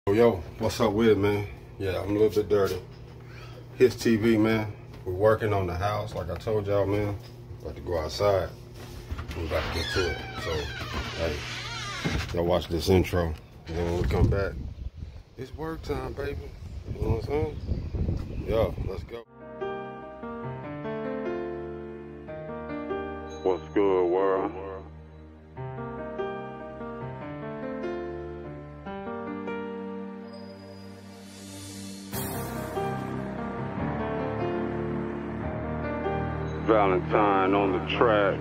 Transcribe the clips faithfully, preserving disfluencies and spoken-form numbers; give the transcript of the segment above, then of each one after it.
Yo, what's up with it, man? Yeah, I'm a little bit dirty. His T V, man. We're working on the house, like I told y'all, man. About to go outside. We're about to get to it. So, hey, y'all watch this intro. And then when we come back, it's work time, baby. You know what I'm saying? Yo, let's go. What's good, world? Valentine on the track.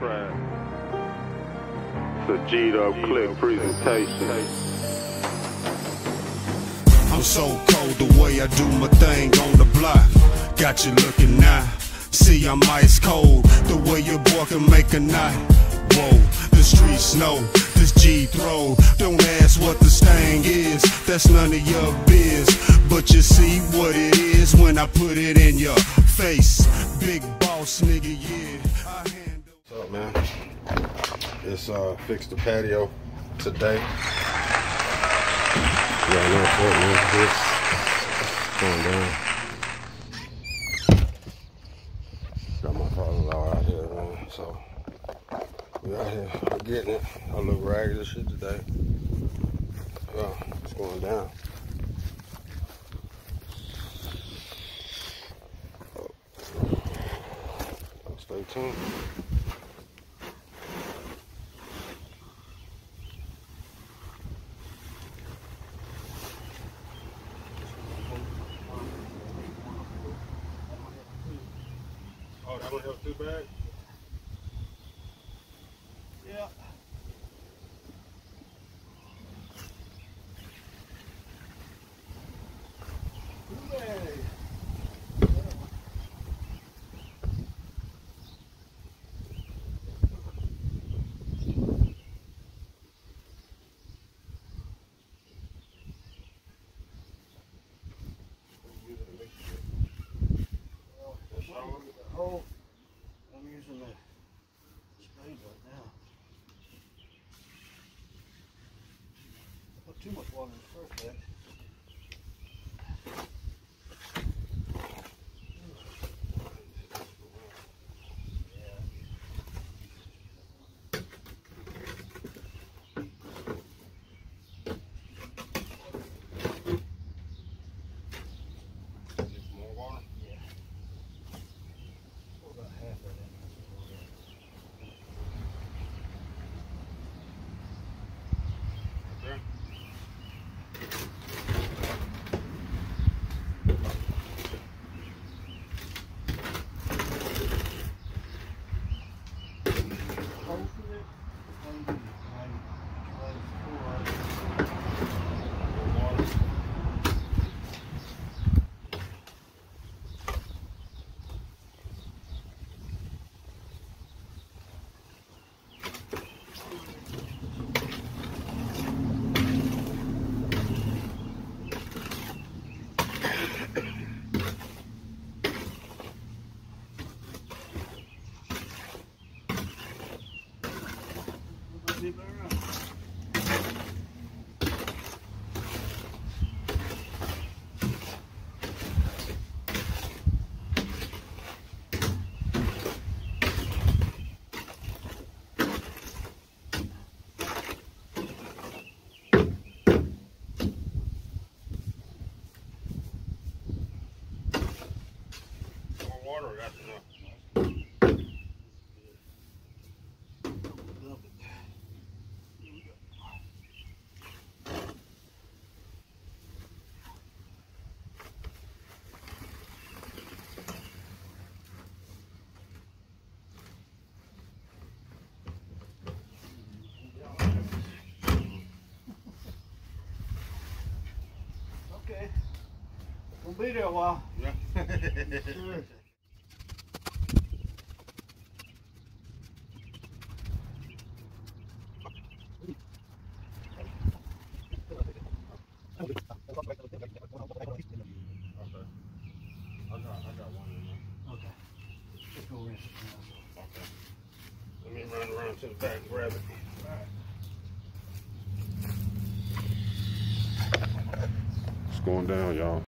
It's a G'd up click presentation. I'm so cold the way I do my thing on the block. Got you looking now. See, I'm ice cold. The way your boy can make a knot. Whoa, the streets know this G throw. Don't ask what the stain is. That's none of your biz. But you see what it is when I put it in your face. Big boss nigga, yeah. I handle. What's up, man? It's uh fix the patio today. Yeah, I know what's up, man. It's going down. Got my father-in-law out here, man. So we out here, we're getting it. I look ragged as shit today. Yeah, it's going down. Stay tuned. Oh, that one help too bad? Yeah. Hooray! Oh, I'm using the spade right now. I put too much water in the first batch. Water, that's enough. Okay. We'll be there a while. Yeah. Sure. Let me run around to the back and grab it. All right. What's going down, y'all?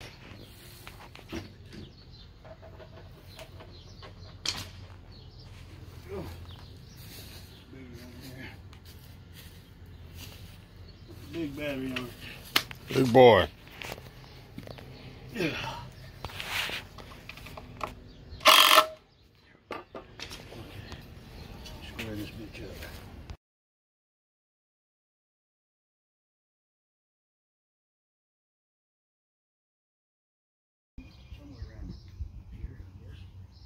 Big battery on it. Big boy. Yeah. Square this bitch up. Somewhere around here, I guess.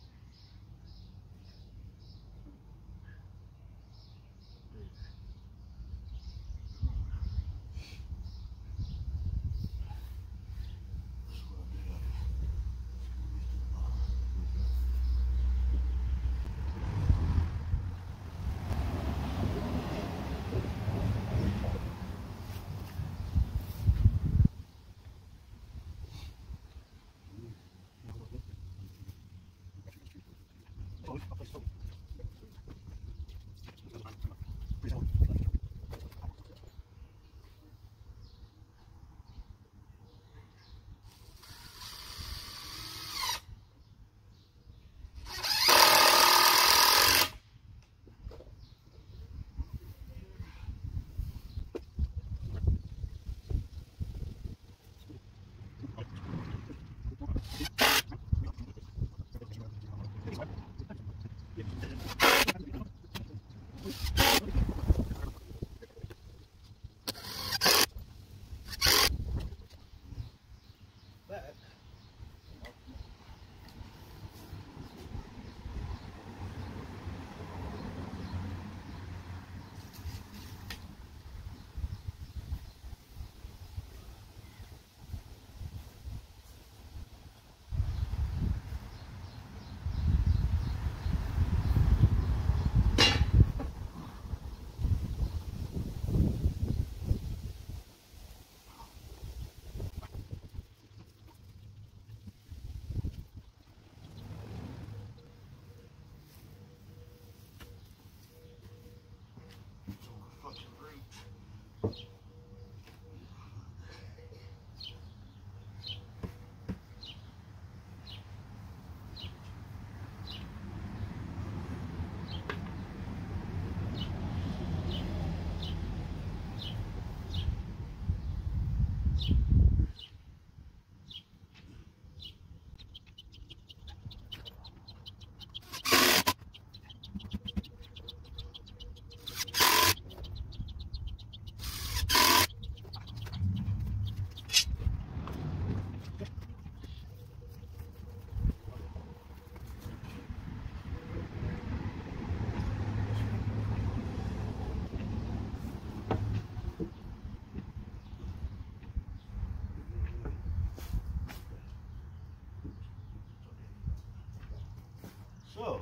So,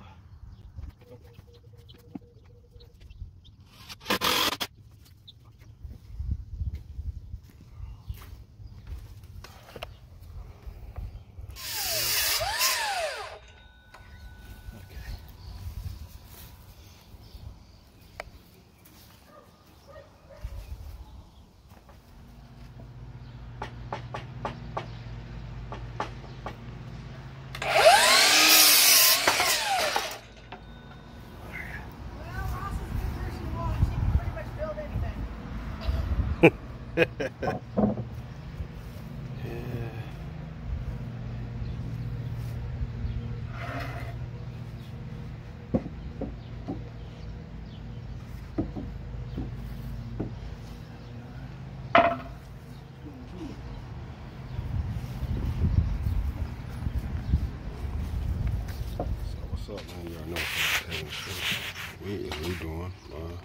What's up, man? Y'all know what we is we doing. Uh,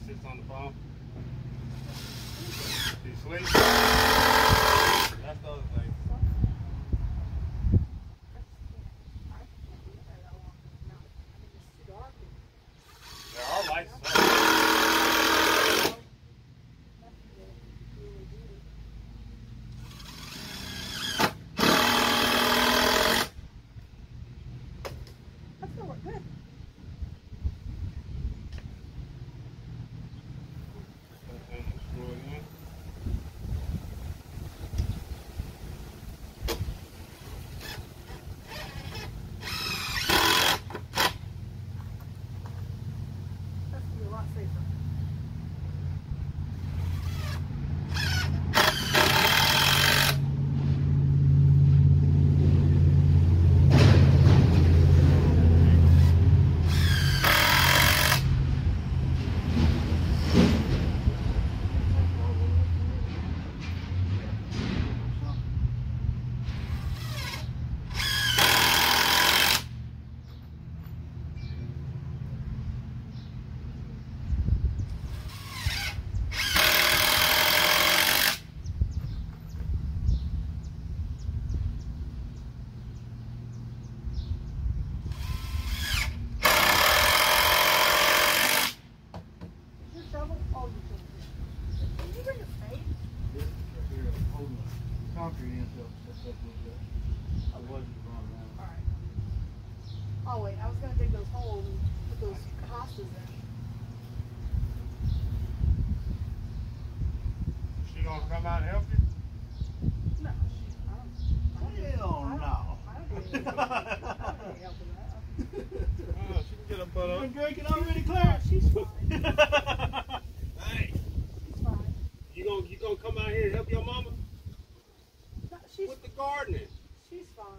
sits on the phone. She sleeps. That's the other thing. There are lights on. Oh wait, I was gonna dig those holes and put those hostas in. She gonna come out and help you? No, I don't. I don't Hell I don't, no. I don't need any help. I don't need any help with that. Oh, she can get her butt You up. been drinking already, Claire? She's fine. Hey, She's fine. you gonna you gonna come out here and help your mama No, she's with the gardening? she's fine.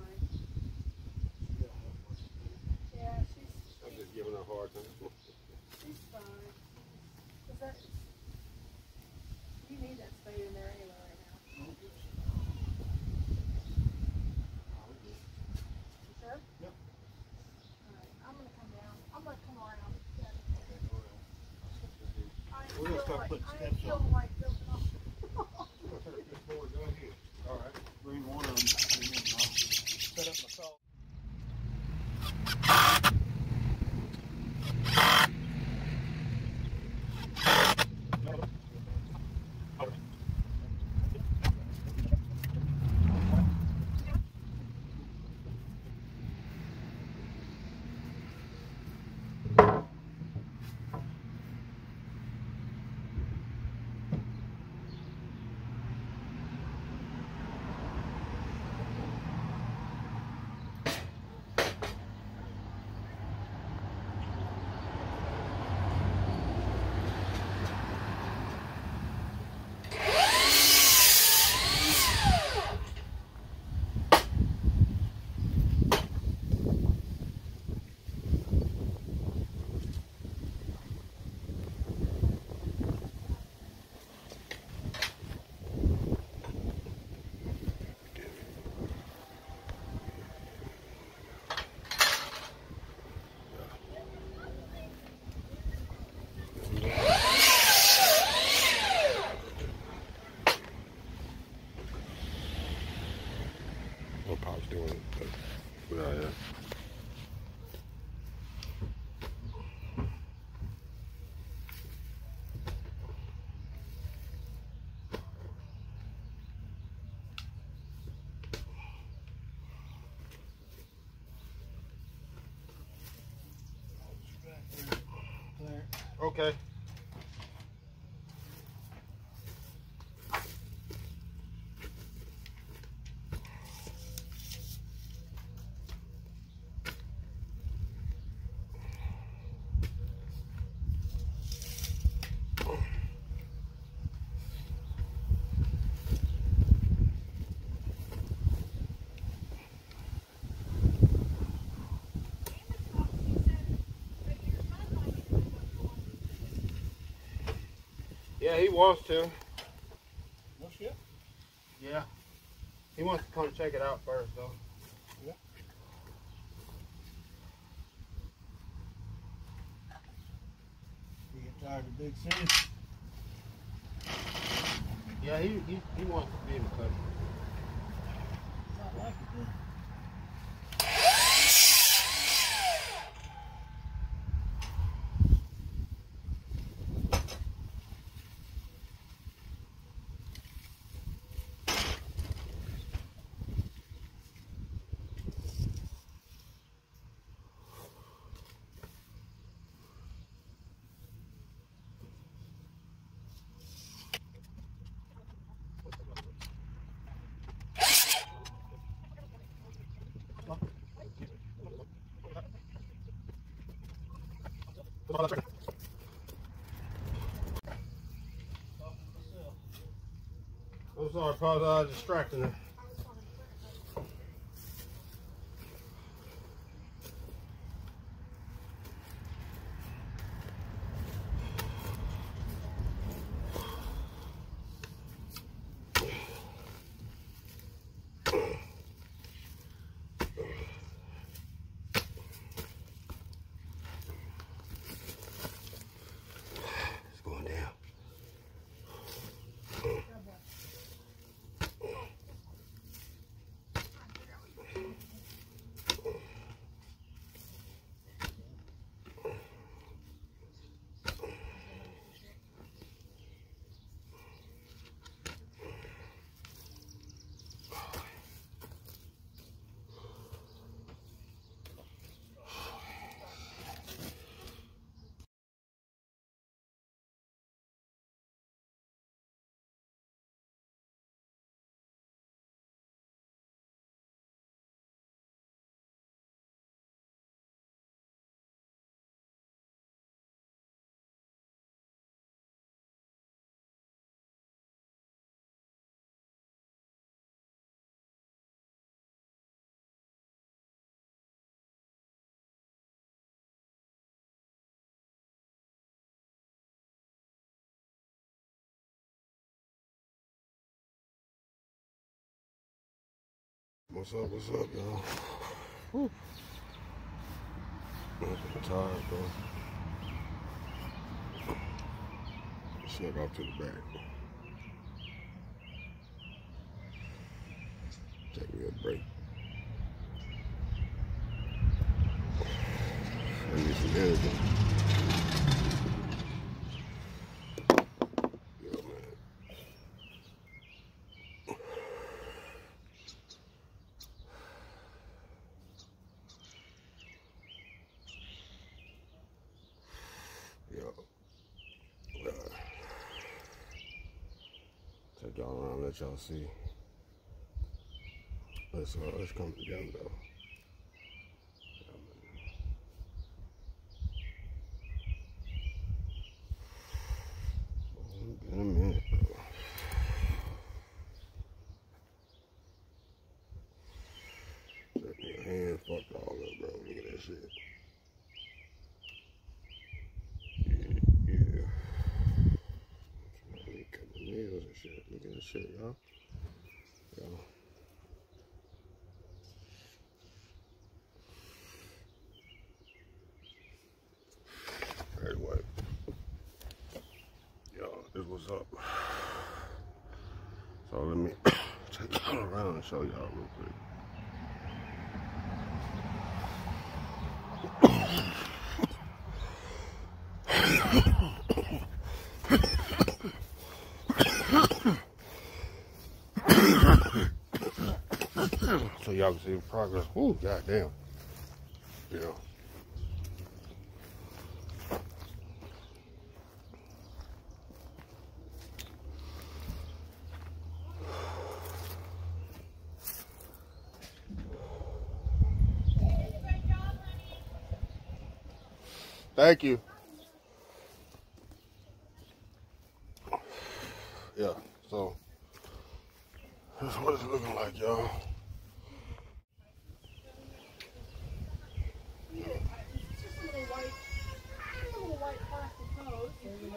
Yeah, she's I'm just giving her a hard time. she's fine. Is that you need that spade in there anyway right now? You sure? Yep. Alright, I'm gonna come down. I'm gonna come around. Yeah. I ain't We're gonna feeling start like- putting I ain't steps feeling on. like jumping off. All right. Bring one of them and then I'll set up my saw. What Pop's doing, but yeah, yeah. Claire. Okay. Yeah, he wants to. No shit. Yeah. He wants to come check it out first, though. Yeah. You get tired of Big Sis. Yeah, he, he, he wants to be in the cut. Not like it then. I'm sorry, Paul, I was distracting her. It's going down. What's up, what's up, y'all? Whew. I'm tired, bro. Snuck off to the back. Take me a break. I need some energy. Yo, man. Yo. Uh, take y'all around, let y'all see. Let's, uh, let's come together, though. In a minute, bro. Check your hand fucked all up, bro. Look at that shit. Yeah, yeah. I need a couple nails and shit. Look at that shit, y'all. Yo. Anyway. Yo, this what's up. So let me take y'all around and show y'all real quick. So y'all can see the progress. Ooh, goddamn. Yeah. Thank you. Yeah, so that's what it's looking like, y'all. It's just a little white, a little white plastic hose.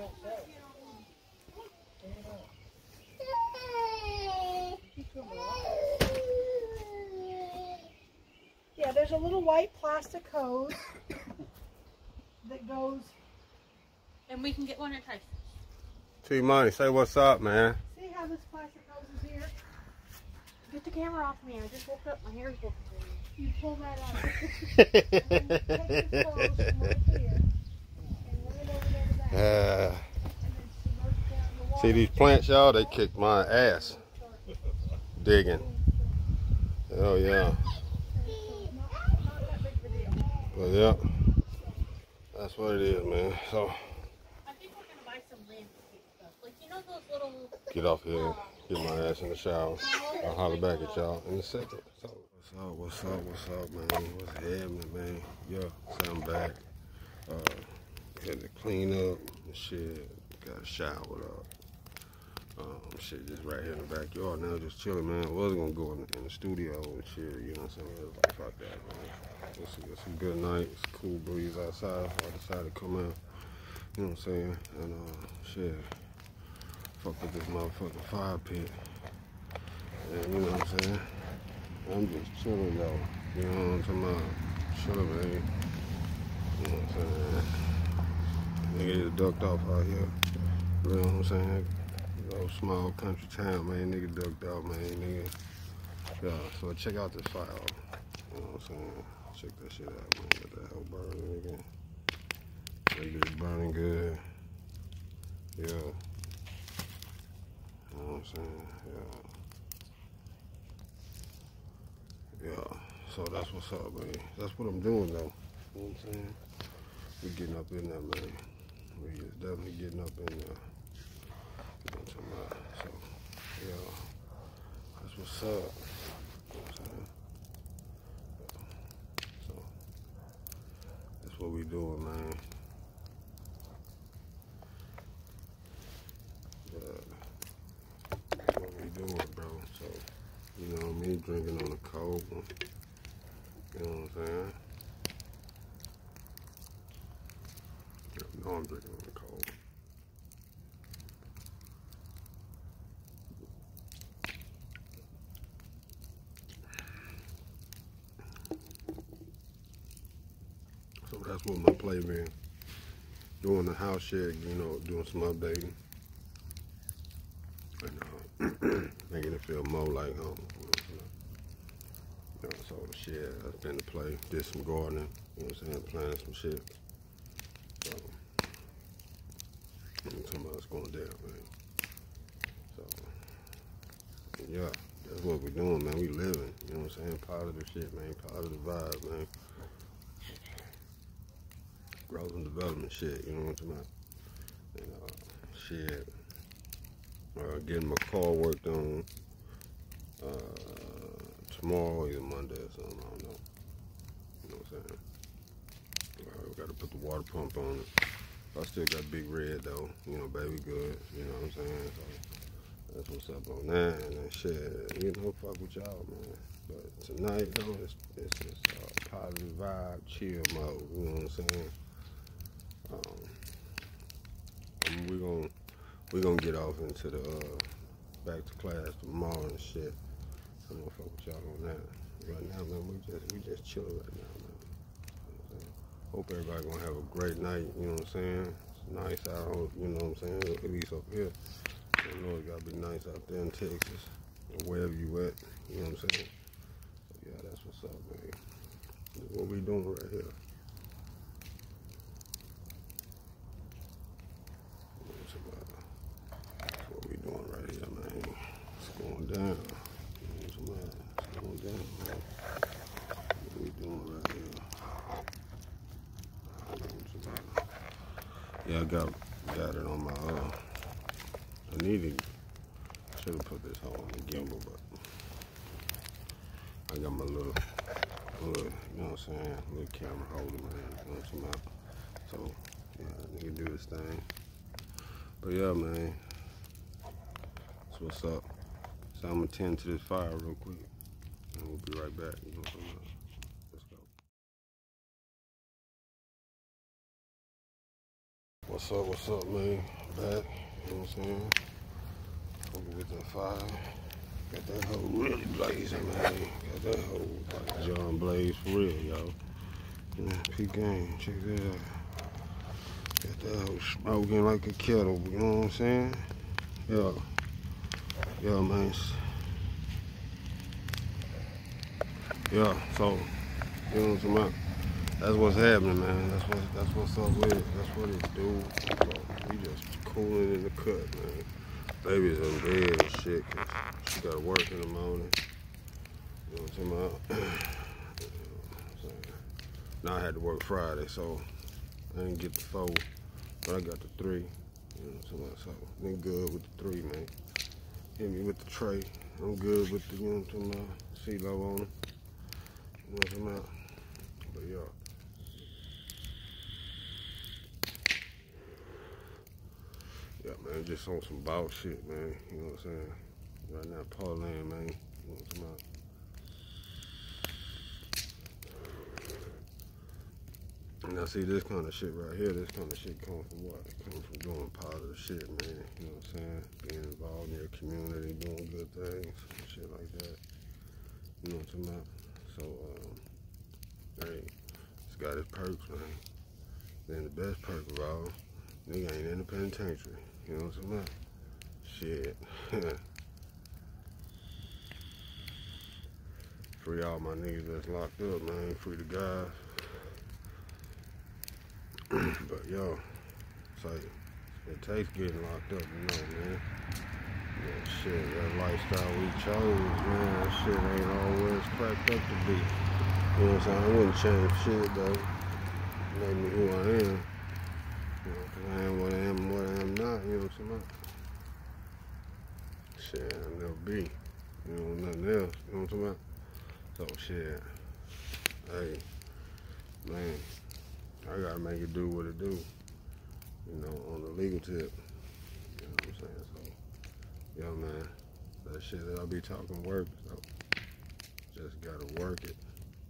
Yeah, there's a little white plastic hose that goes And we can get one at Tyson's. T-Money, say what's up, man. See how this plastic hose is here? Get the camera off me. I just woke up. My hair's looking crazy. You pull that out. And then take this hose from right here and run it over there to that. Uh, And then submerge it down in the water. see these plants, y'all? They kicked my ass digging. Oh yeah. Not, not that big of a deal. But yeah, that's what it is, man. So I think we're gonna buy some landscape stuff. Like you know those little. get off here, get my ass in the shower. I'll holler back at y'all in a second. So what's up? What's up? What's up, man? What's happening, man? Yeah, so I'm back. Uh, had to clean up and shit. Got showered up. Um, shit, just right here in the backyard now, just chilling, man. I was gonna go in the, in the studio and shit, you know what I'm saying? It was like, fuck that, man. It's a, it's a good night, it's a cool breeze outside, so I decided to come out, you know what I'm saying? And, uh, shit, fuck with this motherfucking fire pit. And, you know what I'm saying? I'm just chilling, though. You know what I'm talking about? Chilling, man. You know what I'm saying? Nigga just ducked off out here. You know what I'm saying? Little small country town, man. Nigga ducked out, man. Nigga. Yeah, so check out this fire. You know what I'm saying? Check that shit out, man. Get that hell burning again. That bitch burning good. Yeah. You know what I'm saying? Yeah. Yeah. So that's what's up, man. That's what I'm doing, though. You know what I'm saying? We getting up in there, man. We is definitely getting up in there. You know what I'm talking about? So, yeah, that's what's up. You know what I'm saying? So, that's what we doing, man. Yeah, that's what we doing, bro. So, you know me drinking on the cold one. You know what I'm saying? You know I'm drinking on the cold. So that's what my play been. Doing the house shit, you know, doing some updating. And uh, making it feel more like home. You know, you know, so shit, that's been the play. Did some gardening, you know what I'm saying, planting some shit. So, I'm talking about it's going down, man. So, yeah, that's what we doing, man. We living, you know what I'm saying? Positive shit, man. Positive vibes, man. Growth and development shit, you know what I'm talking about? And, uh, shit. Uh, getting my car worked on uh, tomorrow, either Monday or something, I don't know. You know what I'm saying? Uh, we gotta put the water pump on it. I still got Big Red though, you know, baby good, you know what I'm saying? So that's what's up on that, and then shit, you know, fuck with y'all, man. But tonight, though, it's, it's just uh, positive vibe, chill mode, you know what I'm saying? Um, and we're gonna, we're gonna get off into the, uh, back to class tomorrow and shit. I'm gonna fuck with y'all on that. Right now, man, we just, we just chilling right now, man. Hope everybody gonna have a great night, you know what I'm saying? It's nice out, you know what I'm saying? At least up here. I know it gotta be nice out there in Texas, or wherever you at, you know what I'm saying? So yeah, that's what's up, man. That's what we doing right here. That's what we doing right here, man. It's going down. It's going down, man. What we doing right here? Yeah, I got got it on my, uh, I needed, should have put this whole on the gimbal, but I got my little, little, you know what I'm saying, little camera holder, man, you know what I'm talking about? So, yeah, nigga do this thing. But yeah, man, that's what's up. So I'm gonna tend to this fire real quick, and we'll be right back, you know what I'm talking about? Let's go. What's up, what's up, man? Back, you know what I'm saying? Over with that fire. Got that hoe really blazing, man. Got that hoe like John Blaze for real, y'all. Yeah, P game, check that out. Got That hoe smoking like a kettle, you know what I'm saying? Yeah. Yeah, man. Yeah, so, you know what I'm talking about? That's what's happening, man. That's what that's what's up with it. That's what it do. So we just cooling in the cut, man. Baby's in bed and shit, cause she gotta work in the morning. You know what I'm talking about? You know what I'm saying? Now I had to work Friday, so I didn't get the four, but I got the three. You know what I'm talking about? So been good with the three, man. Hit me with the tray. I'm good with the, you know what I'm talking about? C-Lo on it. You know what I'm talking about? But yeah. Yeah, man, just on some boss shit, man. You know what I'm saying? Right now, Pauline, man. You know what I'm talking about? Now, see, this kind of shit right here, this kind of shit comes from what? It comes from doing positive shit, man. You know what I'm saying? Being involved in your community, doing good things, shit like that. You know what I'm talking about? So, um, hey, it's got its perks, man. Then the best perk of all, nigga ain't in the penitentiary. You know what I'm talking about? Shit. Free all my niggas that's locked up, man. Free the guys. But yo, it's like, it takes getting locked up, you know, man. Yeah, shit, that lifestyle we chose, man, that shit ain't always cracked up to be. You know what I'm saying? I wouldn't change shit, though. Make me who I am. You know, cause I am what I am and what I am not, you know what I'm saying? Shit, I'll never be. You know, nothing else, you know what I'm talking about? So, shit, hey, man, I gotta make it do what it do, you know, on the legal tip. You know what I'm saying? So, yo, man, that shit that I be talking work, so just gotta work it.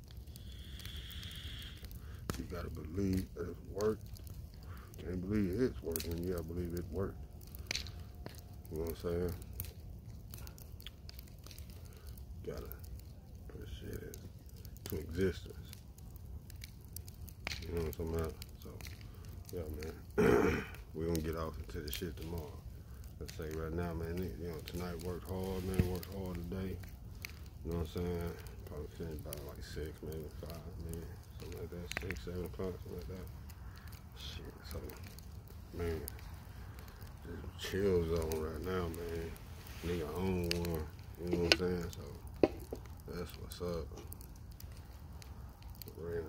You gotta believe that it's worked. You can't believe it's working, you gotta believe it worked. You know what I'm saying? Gotta put shit into existence. You know what I'm talking about? So, yeah, man. We're gonna get off into the shit tomorrow. Let's say right now, man, you know, tonight worked hard, man, worked hard today. You know what I'm saying? Probably finished by like six, maybe five, maybe something like that, six, seven o'clock, something like that. Shit, so, man, just chill zone right now, man. Nigga own one, you know what I'm saying? So, that's what's up. For real.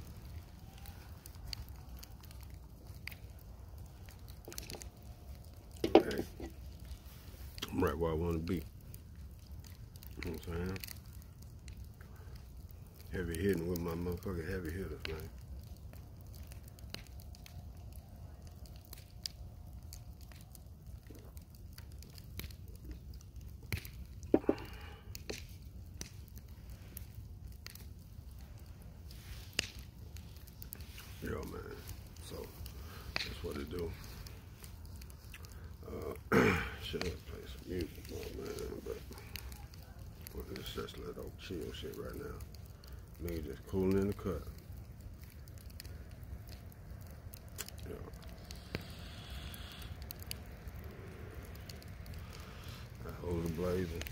Okay. I'm right where I want to be. You know what I'm saying? Heavy hitting with my motherfucking heavy hitters, man. Yo, man. So, that's what it do. Uh, should have played some music, oh, man, but well, it's just a little chill shit right now. Nigga just cooling in the cut. Yeah. That hose is blazing.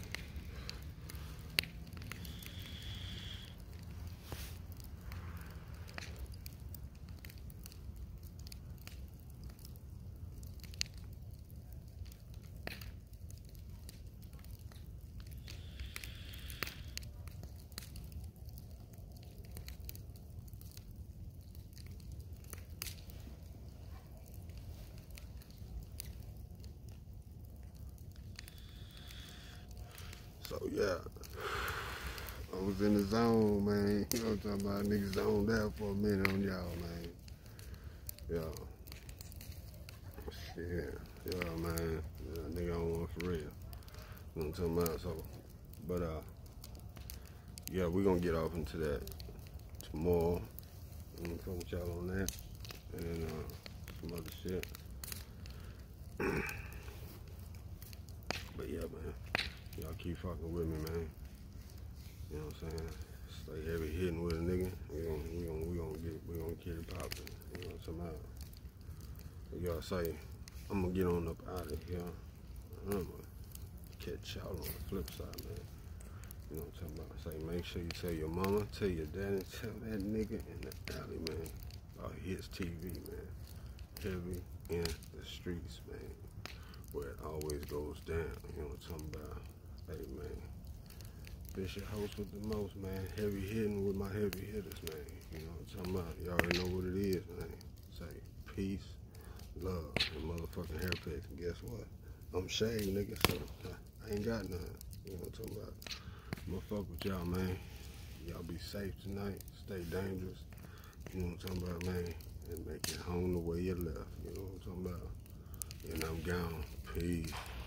So yeah, I was in the zone, man. You know what I'm talking about? Niggas zoned out for a minute on y'all, man. Yeah. Shit. Yeah, man. Yeah, nigga on one for real. You know what I'm talking about? So, but uh, yeah, we're gonna get off into that tomorrow. I'm gonna come with y'all on that, and uh, some other shit. But yeah, man. Y'all keep fucking with me, man. You know what I'm saying? Stay heavy hitting with a nigga. We gonna, we gonna, we gonna get, we gonna get it popping. You know what I'm talking about? Y'all say, I'm gonna get on up out of here. I'm gonna catch y'all on the flip side, man. You know what I'm talking about? Say, make sure you tell your mama, tell your daddy, tell that nigga in the alley, man, about his T V, man. Heavy in the streets, man, where it always goes down. You know what I'm talking about? Hey, man, this your host with the most, man. Heavy hitting with my heavy hitters, man. You know what I'm talking about? You already know what it is, man. Say, peace, love, and motherfucking haircuts. And guess what? I'm shaved, nigga, so I ain't got none. You know what I'm talking about? I'm gonna fuck with y'all, man. Y'all be safe tonight. Stay dangerous. You know what I'm talking about, man? And make it home the way you left. You know what I'm talking about? And I'm gone. Peace.